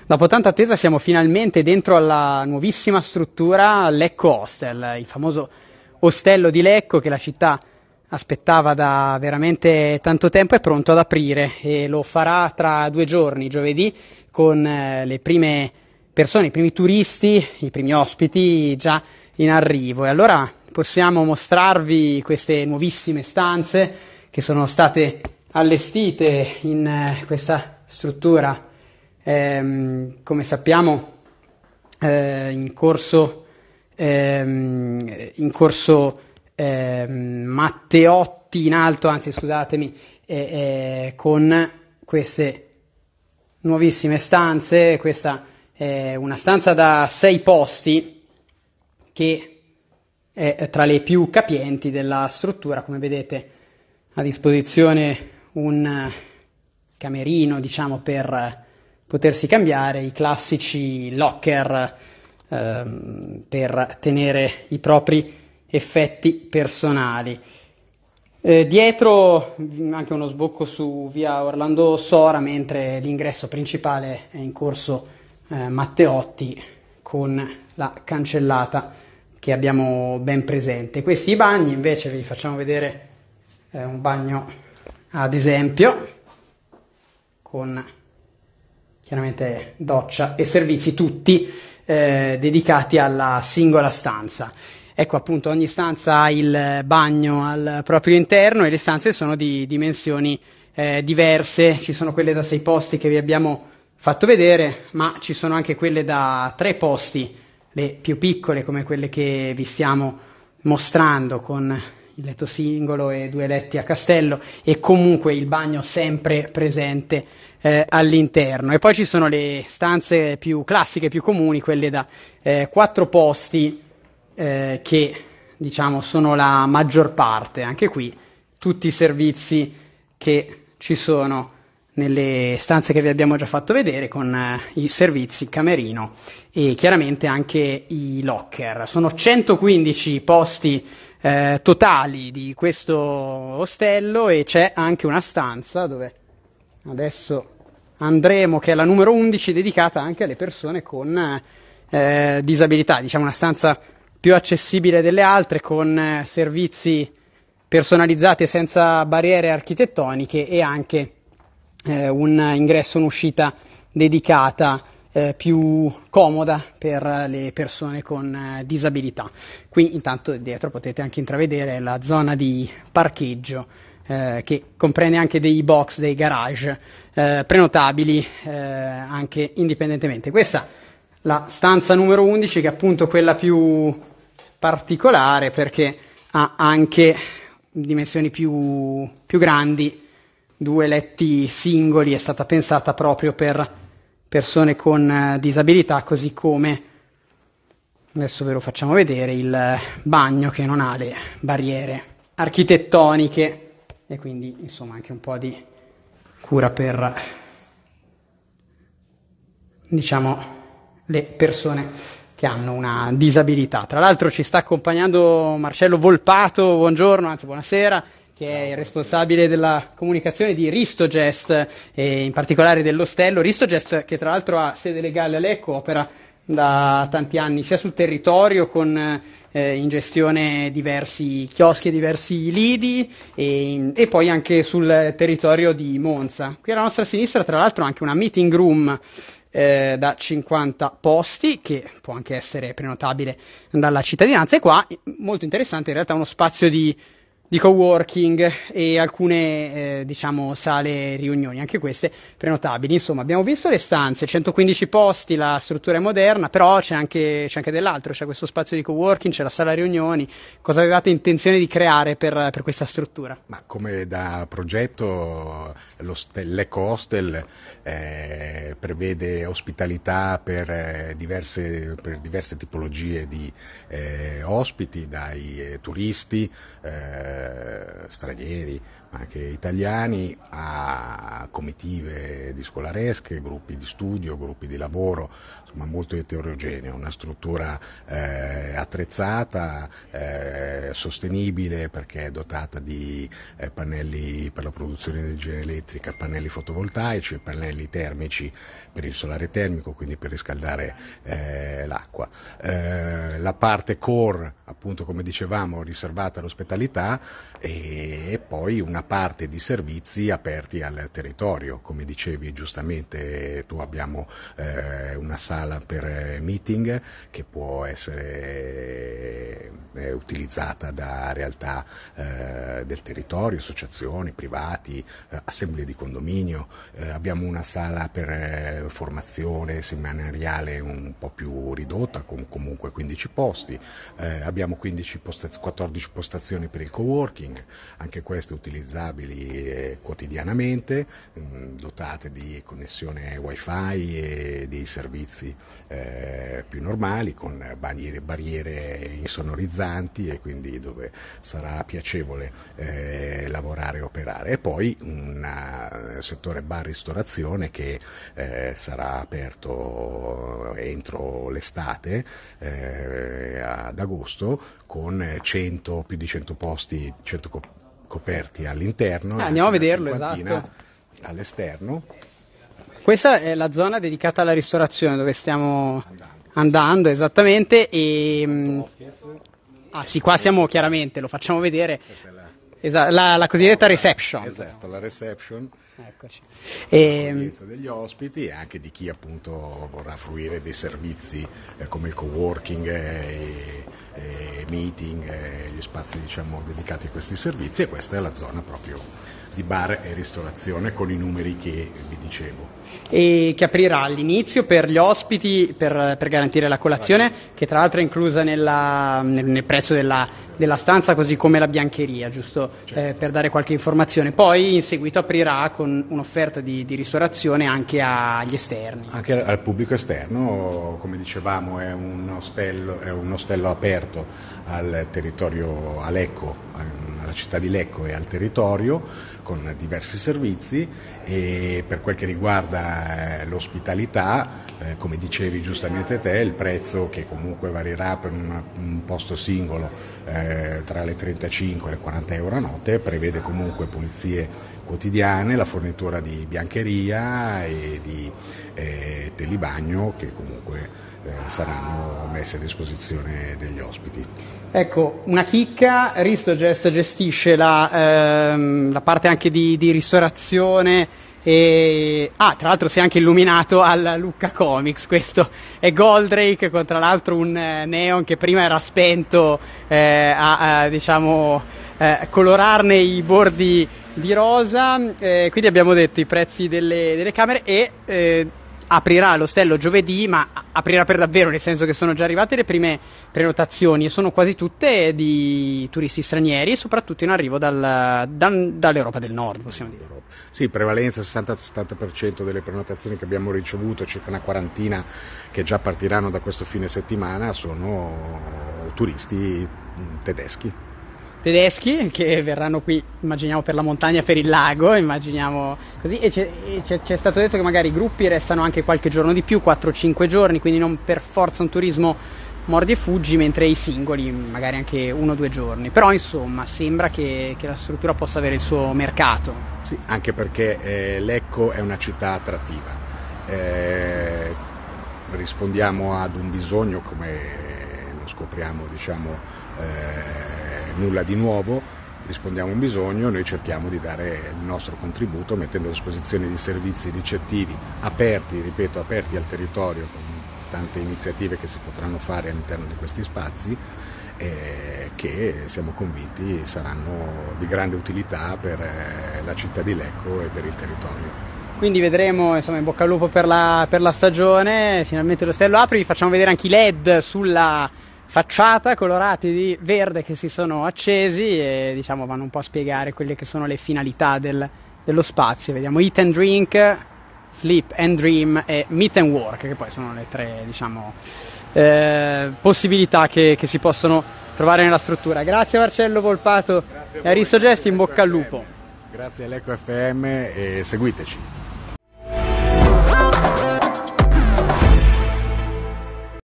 Dopo tanta attesa siamo finalmente dentro alla nuovissima struttura Lecco Hostel, il famoso ostello di Lecco che la città aspettava da veramente tanto tempo. È pronto ad aprire e lo farà tra 2 giorni, giovedì, con le prime persone, i primi turisti, i primi ospiti già in arrivo. E allora possiamo mostrarvi queste nuovissime stanze che sono state allestite in questa struttura. Come sappiamo, in corso Matteotti in alto, anzi scusatemi, con queste nuovissime stanze. Questa è una stanza da 6 posti che è tra le più capienti della struttura. Come vedete, a disposizione un camerino, diciamo, per potersi cambiare, i classici locker per tenere i propri effetti personali. Dietro anche uno sbocco su via Orlando Sora, mentre l'ingresso principale è in corso Matteotti, con la cancellata che abbiamo ben presente. Questi i bagni, invece vi facciamo vedere un bagno ad esempio, con chiaramente doccia e servizi, tutti dedicati alla singola stanza. Ecco, appunto, ogni stanza ha il bagno al proprio interno e le stanze sono di dimensioni diverse. Ci sono quelle da 6 posti che vi abbiamo fatto vedere, ma ci sono anche quelle da 3 posti, le più piccole, come quelle che vi stiamo mostrando, con il letto singolo e 2 letti a castello, e comunque il bagno sempre presente all'interno. E poi ci sono le stanze più classiche, più comuni, quelle da 4 posti, che diciamo sono la maggior parte. Anche qui tutti i servizi che ci sono nelle stanze che vi abbiamo già fatto vedere, con i servizi camerino e chiaramente anche i locker. Sono 115 posti totali di questo ostello, e c'è anche una stanza dove adesso andremo, che è la numero 11, dedicata anche alle persone con disabilità, diciamo una stanza più accessibile delle altre, con servizi personalizzati e senza barriere architettoniche, e anche un ingresso e un'uscita dedicata, più comoda per le persone con disabilità. Qui intanto dietro potete anche intravedere la zona di parcheggio, che comprende anche dei box, dei garage prenotabili anche indipendentemente. Questa la stanza numero 11, che è appunto quella più particolare perché ha anche dimensioni più grandi, 2 letti singoli. È stata pensata proprio per persone con disabilità, così come, adesso ve lo facciamo vedere, il bagno che non ha le barriere architettoniche, e quindi insomma anche un po' di cura per, diciamo, le persone che hanno una disabilità. Tra l'altro ci sta accompagnando Marcello Volpato, buongiorno, anzi buonasera, che è il responsabile della comunicazione di Ristogest, e in particolare dell'ostello Ristogest, che tra l'altro ha sede legale a Lecco, opera da tanti anni sia sul territorio, con in gestione diversi chioschi e diversi lidi, e poi anche sul territorio di Monza. Qui alla nostra sinistra tra l'altro anche una meeting room da 50 posti, che può anche essere prenotabile dalla cittadinanza, e qua molto interessante in realtà uno spazio di coworking e alcune diciamo sale riunioni, anche queste prenotabili. Insomma, abbiamo visto le stanze, 115 posti, la struttura è moderna, però c'è anche dell'altro, c'è questo spazio di coworking, c'è la sala riunioni. Cosa avevate intenzione di creare per questa struttura? Ma come da progetto l'Eco Hostel prevede ospitalità per diverse tipologie di ospiti, dai turisti, stranieri, anche italiani, a comitive di scolaresche, gruppi di studio, gruppi di lavoro, insomma molto eterogeneo, una struttura attrezzata, sostenibile perché è dotata di pannelli per la produzione di energia elettrica, pannelli fotovoltaici e pannelli termici per il solare termico, quindi per riscaldare l'acqua. La parte core, appunto come dicevamo, riservata all'ospitalità, e poi una parte di servizi aperti al territorio. Come dicevi giustamente tu, abbiamo una sala per meeting che può essere utilizzata da realtà del territorio, associazioni, privati, assemblee di condominio. Abbiamo una sala per formazione seminariale un po' più ridotta, con comunque 15 posti. Abbiamo 14 postazioni per il coworking, anche queste utilizzabili quotidianamente, dotate di connessione wifi e di servizi più normali, con barriere insonorizzanti, e quindi dove sarà piacevole lavorare e operare. E poi un settore bar ristorazione che sarà aperto entro l'estate, ad agosto, con più di 100 posti, 100 coperti all'interno. Andiamo a vederlo, esatto. All'esterno. Questa è la zona dedicata alla ristorazione dove stiamo andando esattamente. Sì, qua siamo chiaramente, lo facciamo vedere. La cosiddetta reception. Esatto, la reception. Eccoci. L'accoglienza degli ospiti e anche di chi appunto vorrà fruire dei servizi come il coworking e meeting, gli spazi diciamo dedicati a questi servizi, e questa è la zona proprio di bar e ristorazione con i numeri che vi dicevo. E che aprirà all'inizio per gli ospiti per garantire la colazione, che tra l'altro è inclusa nel prezzo della stanza, così come la biancheria, giusto? Certo. Per dare qualche informazione. Poi in seguito aprirà con un'offerta di ristorazione anche agli esterni. Anche al pubblico esterno, come dicevamo, è un ostello aperto al territorio, a Lecco, alla città di Lecco e al territorio, con diversi servizi. E per quel che riguarda l'ospitalità, come dicevi giustamente te, il prezzo, che comunque varierà per un posto singolo tra le 35 e le 40 euro a notte, prevede comunque pulizie quotidiane, la fornitura di biancheria e di telibagno, che comunque saranno messe a disposizione degli ospiti. Ecco, una chicca: Ristogest gestisce la parte anche di ristorazione, e tra l'altro si è anche illuminato alla Lucca Comics. Questo è Goldrake, con tra l'altro un neon che prima era spento, diciamo colorarne i bordi di rosa. Quindi abbiamo detto i prezzi delle camere, e aprirà l'ostello giovedì, ma aprirà per davvero, nel senso che sono già arrivate le prime prenotazioni e sono quasi tutte di turisti stranieri, e soprattutto in arrivo dall'Europa del Nord, possiamo dire. Sì, prevalenza 60-70% delle prenotazioni che abbiamo ricevuto, circa una quarantina che già partiranno da questo fine settimana, sono turisti tedeschi Che verranno qui, immaginiamo, per la montagna, per il lago, immaginiamo così. E c'è stato detto che magari i gruppi restano anche qualche giorno di più, 4-5 giorni, quindi non per forza un turismo mordi e fuggi, mentre i singoli magari anche 1-2 giorni. Però insomma sembra che la struttura possa avere il suo mercato. Sì, anche perché Lecco è una città attrattiva. Rispondiamo ad un bisogno, come lo scopriamo, diciamo, nulla di nuovo, rispondiamo a un bisogno. Noi cerchiamo di dare il nostro contributo mettendo a disposizione di servizi ricettivi aperti al territorio, con tante iniziative che si potranno fare all'interno di questi spazi, che siamo convinti saranno di grande utilità per la città di Lecco e per il territorio. Quindi vedremo, insomma, in bocca al lupo per la stagione. Finalmente l'ostello apre, vi facciamo vedere anche i LED sulla facciata, colorati di verde, che si sono accesi e diciamo vanno un po' a spiegare quelle che sono le finalità dello spazio. Vediamo Eat and Drink, Sleep and Dream e Meet and Work, che poi sono le tre, diciamo, possibilità che si possono trovare nella struttura. Grazie Marcello Volpato e a Ristogest, in bocca al lupo. Grazie all'Eco FM e seguiteci.